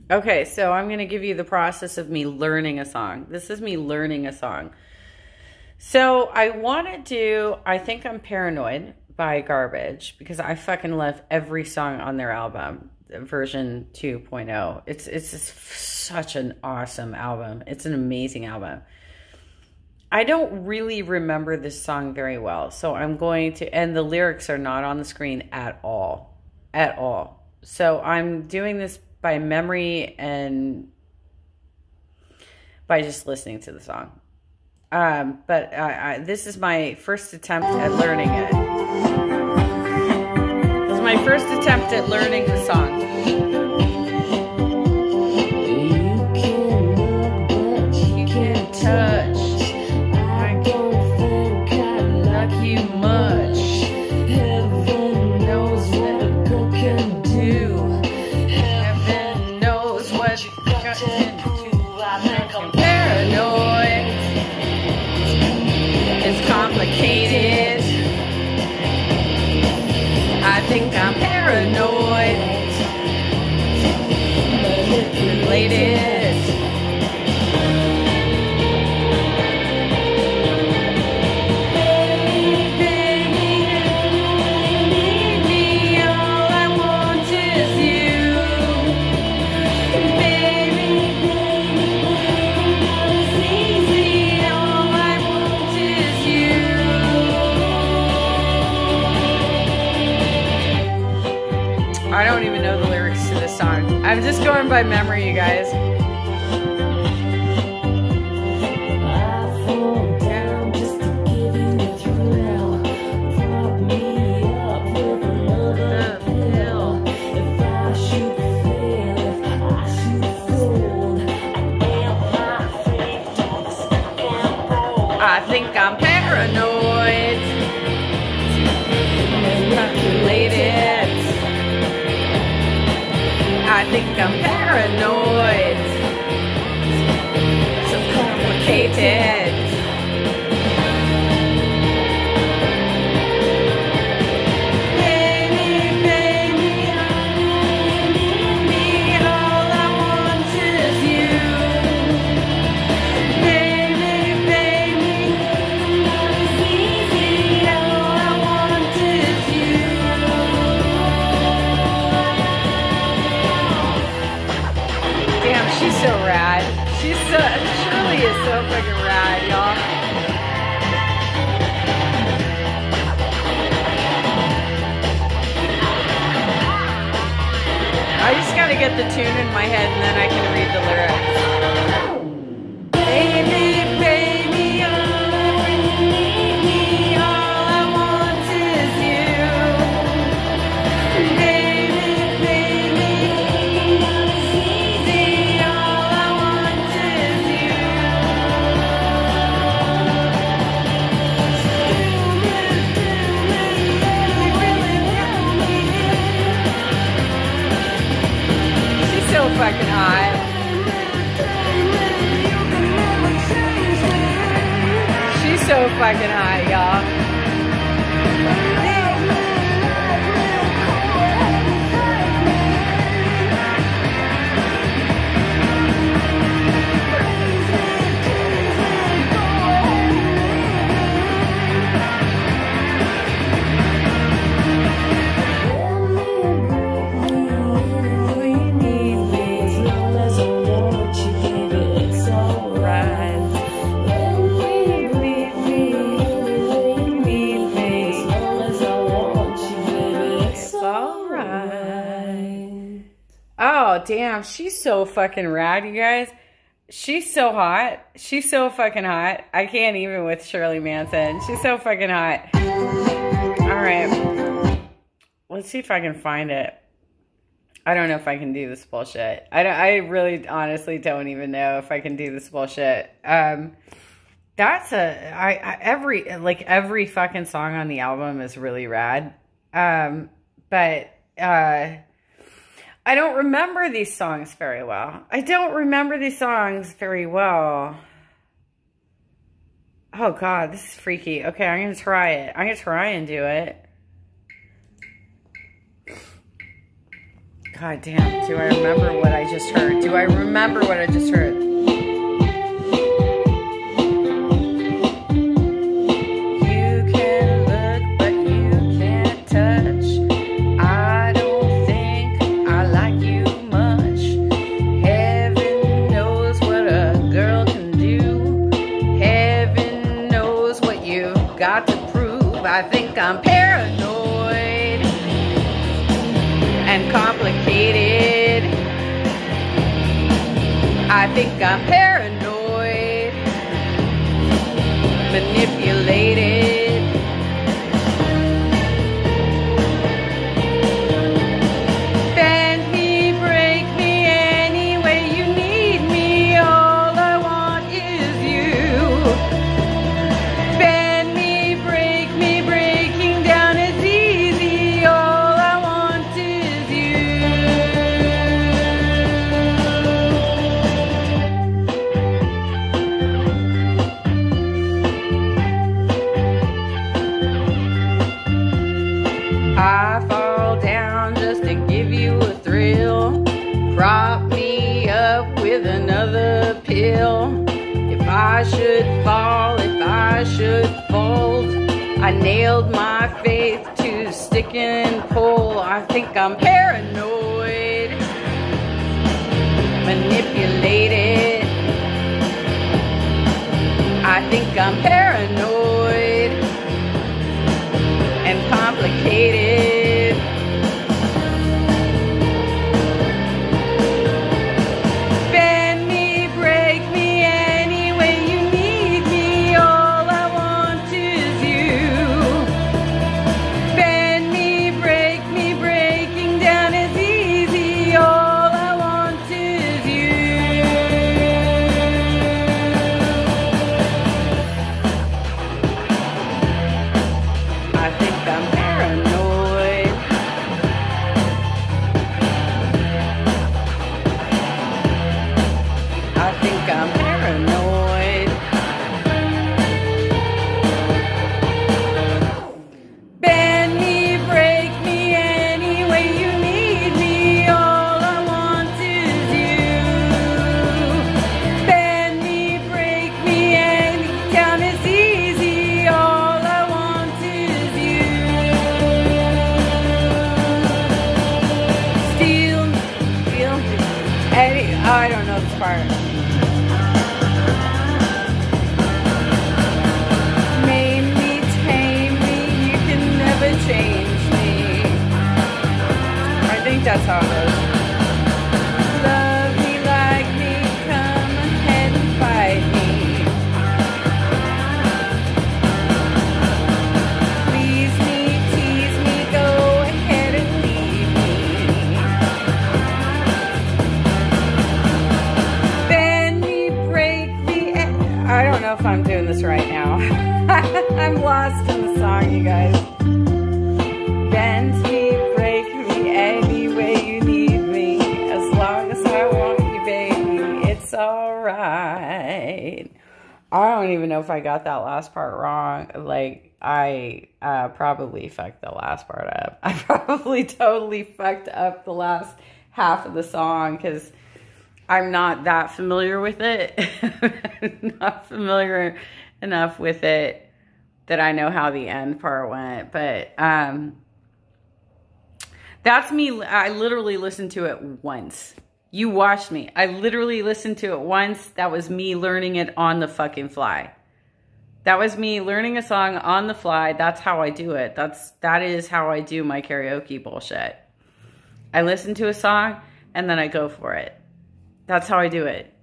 Okay, so I'm going to give you the process of me learning a song. This is me learning a song. So I want to do I Think I'm Paranoid by Garbage because I fucking love every song on their album, version 2.0. It's just such an awesome album. It's an amazing album. I don't really remember this song very well, so I'm going to, and the lyrics are not on the screen at all. At all. So I'm doing this by memory and by just listening to the song. But this is my first attempt at learning it. This is my first attempt at learning the song. You can't touch. I don't think I like you much. Heaven knows what a girl can do. Heaven knows what a girl can do. I think I'm paranoid. It's complicated. I think I'm paranoid. Manipulated. I don't even know the lyrics to this song. I'm just going by memory, you guys. I think I'm paranoid. Manipulated. I think I'm paranoid. So complicated. Baby, baby, all I want is you. Baby, baby, all I want is you. Damn, she's so rad. Shirley is so fucking rad, y'all. I just gotta get the tune in my head and then I can read the lyrics. Baby, baby, all I want is you. Baby, baby, all I want is you. She's so fucking hot. She's so fucking hot, y'all. Oh, damn. She's so fucking rad, you guys. She's so hot. She's so fucking hot. I can't even with Shirley Manson. She's so fucking hot. All right. Let's see if I can find it. I don't know if I can do this bullshit. I really honestly don't even know if I can do this bullshit. That's every fucking song on the album is really rad. But I don't remember these songs very well. Oh, God, this is freaky. Okay, I'm going to try it. I'm going to try and do it. God damn, do I remember what I just heard? Do I remember what I just heard? You can look, but you can't touch. I don't think I like you much. Heaven knows what a girl can do. Heaven knows what you've got to prove. I think I'm paranoid and complicated. I think I'm paranoid, manipulated. Bend me, break me any way you need me. All I want is you. Bend me, break me, breaking down is easy. All I want is you. I fall down just to give you a thrill. Prop me up with another pill. If I should fall, if I should fold, I nailed my faith to stick and pull. I think I'm paranoid, manipulated. I think I'm paranoid and complicated. Bend me, break me any way you need me. All I want is you. Bend me, break me, breaking down is easy. All I want is you. I think I'm paranoid. I think I'm paranoid. Bend me, break me any way you need me. All I want is you. Bend me, break me, any down is easy. All I want is you. Steal any, oh, I don't know this part. Maim me, tame me, you can never change me. I think that's how it goes. Love me, like me, come ahead and fight me. Please me, tease me, go ahead and leave me. Bend me, break me. I don't know if I'm doing this right now. I'm lost in the song, you guys. Bend me, break me any way you need me. As long as I want you, baby, it's alright. I don't even know if I got that last part wrong. Like, I probably fucked the last part up. I probably totally fucked up the last half of the song because I'm not that familiar with it. I'm not familiar enough with it that I know how the end part went. But that's me. I literally listened to it once. You watched me. I literally listened to it once. That was me learning it on the fucking fly. That was me learning a song on the fly. That's how I do it. That is how I do my karaoke bullshit. I listen to a song and then I go for it. That's how I do it.